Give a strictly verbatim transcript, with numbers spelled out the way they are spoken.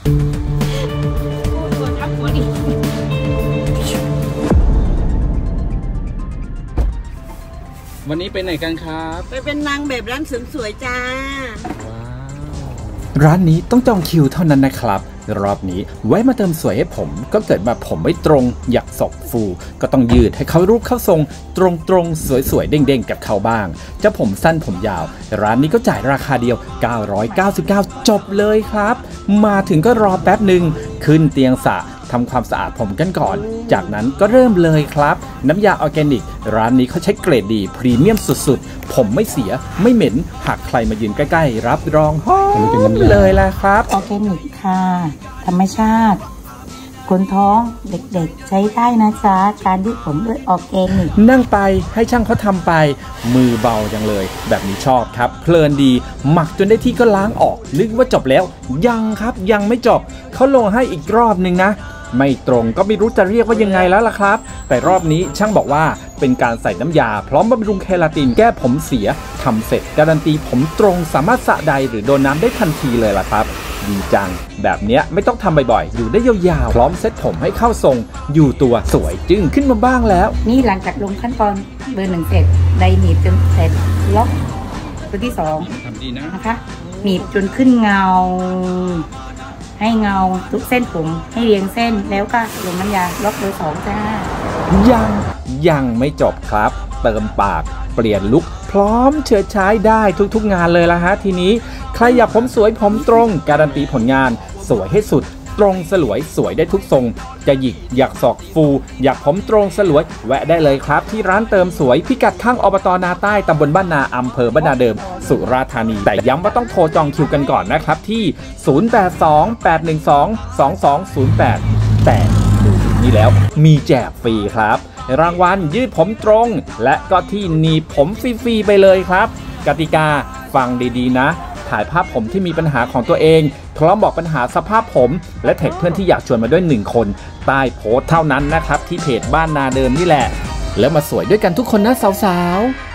วันนี้ไปไหนกันครับไปเป็นนางแบบร้านเสริมสวยจ้าว้าวร้านนี้ต้องจองคิวเท่านั้นนะครับรอบนี้ไว้มาเติมสวยให้ผมก็เกิดมาผมไม่ตรงอยากศอกฟูก็ต้องยืดให้เขารูปเข้าทรงตรงๆสวยๆเด้งๆกับเขาบ้างจะผมสั้นผมยาวร้านนี้ก็จ่ายราคาเดียวเก้าร้อยเก้าสิบเก้าจบเลยครับมาถึงก็รอแป๊บหนึ่งขึ้นเตียงสระทำความสะอาดผมกันก่อนจากนั้นก็เริ่มเลยครับน้ำยาออร์แกนิกร้านนี้เขาใช้เกรดดีพรีเมียมสุดๆผมไม่เสียไม่เหม็นหากใครมายืนใกล้ๆรับรองหอมเลยแหละครับออร์แกนิกค่ะธรรมชาติคนท้องเด็กๆใช้ได้นะจ๊ะการยืดผมด้วยออร์แกนิกนั่งไปให้ช่างเขาทำไปมือเบาจังเลยแบบนี้ชอบครับเพลินดีหมักจนได้ที่ก็ล้างออกนึกว่าจบแล้วยังครับยังไม่จบเขาลงให้อีกรอบนึงนะไม่ตรงก็ไม่รู้จะเรียกว่ายังไงแล้วล่ะครับแต่รอบนี้ช่างบอกว่าเป็นการใส่น้ำยาพร้อมบำรุงเคลาตินแก้ผมเสียทำเสร็จการันตีผมตรงสามารถสระใดหรือโดนน้ำได้ทันทีเลยล่ะครับดีจังแบบนี้ไม่ต้องทำบ่อยๆอยู่ได้ยาวๆพร้อมเซ็ตผมให้เข้าทรงอยู่ตัวสวยจึงขึ้นมาบ้างแล้วนี่หลังจากลงขั้นตอนเบอร์หนึ่งเสร็จไดหนีบจนเสร็จล็อกตัวที่สองทำดีนะนะคะหนีบจนขึ้นเงาให้เงาทุกเส้นผมให้เรียงเส้นแล้วก็ลงน้ำยาล็อกเบอร์สองจ้ายังยังไม่จบครับเติมปากเปลี่ยนลุคพร้อมเชิดใช้ได้ทุกๆงานเลยละฮะทีนี้ใครอยากผมสวยผมตรงการันตีผลงานสวยให้สุดตรงสลวยสวยได้ทุกทรงจะหยิกอยากศอกฟูอยากผมตรงสลวยแวะได้เลยครับที่ร้านเติมสวยพิกัดข้างอบต.นาใต้ตำบลบ้านนาอำเภอบ้านนาเดิมสุราษฎร์ธานีแต่ย้ำว่าต้องโทรจองคิวกันก่อนนะครับที่ศูนย์ แปด สอง แปด หนึ่ง สอง สอง สอง ศูนย์ แปดแต่ดูนี่แล้วมีแจกฟรีครับรางวัลยืดผมตรงและก็ที่หนีบผมฟรีๆไปเลยครับกติกาฟังดีๆนะถ่ายภาพผมที่มีปัญหาของตัวเองพร้อมบอกปัญหาสภาพผมและแท็กเพื่อนที่อยากชวนมาด้วยหนึ่งคนใต้โพสต์เท่านั้นนะครับที่เพจบ้านนาเดิมนี่แหละแล้วมาสวยด้วยกันทุกคนนะสาวๆ